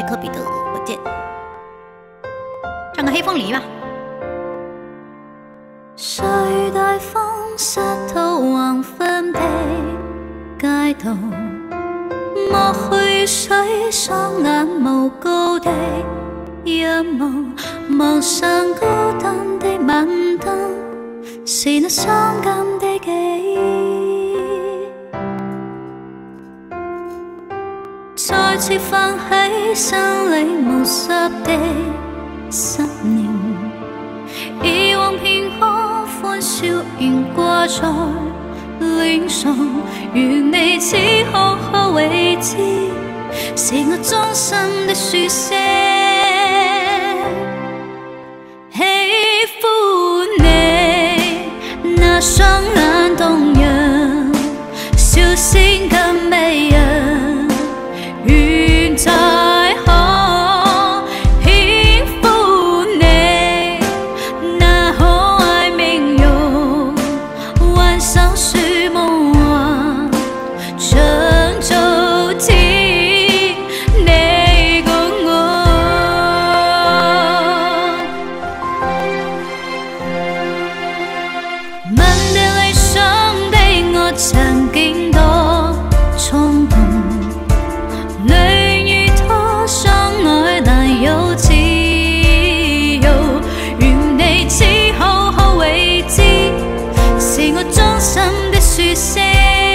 黑科比的火箭，唱个黑凤梨吧。 谁大风湿透黄昏的街道，抹去水，双眼无高的一望，望上孤单的晚燈，是那傷感的記憶，再次泛起心裏無濕的思念，以往片刻歡笑懸掛在臉上，如你此刻可為之，是我終身的書寫。喜歡你那雙眼動人，笑聲更迷人，願再可輕撫你那可愛面容，挽手說夢話，想早天你共我。吻的理想的我曾經多衝動，淚如拖相愛難有自由，願你此後可為之，是我終身的書寫。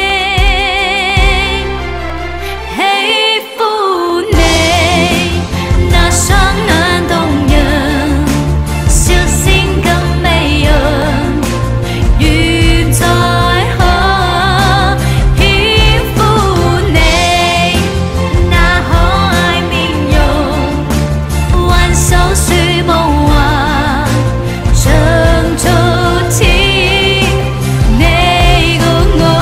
喜歡你那雙眼動人，笑聲更迷人，願再可輕撫你那可愛面容，挽手說夢話，想早天你共我。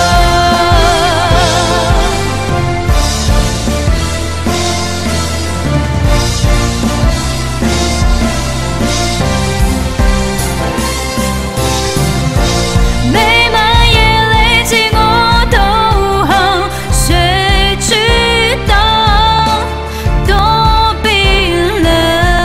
每晚夜里自我導航，誰知道多冰冷？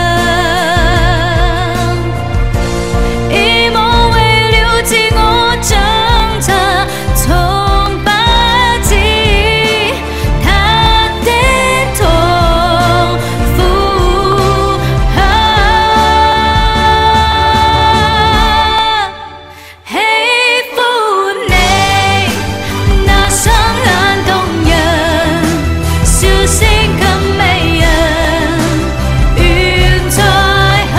一夢為了自我掙扎，從不知他的痛苦。喜歡你那雙眼動人，笑聲更迷人，願再可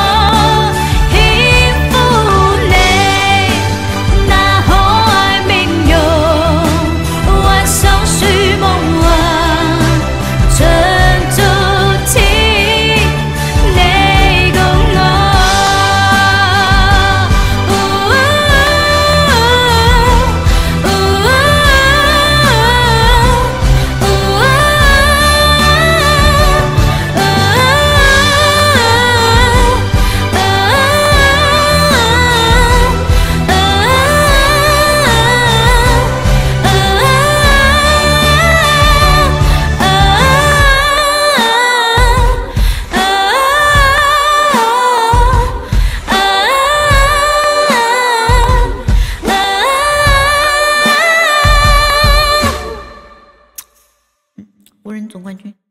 輕撫你那可愛面容，挽手說夢話，想早天你共我。 无人总冠军。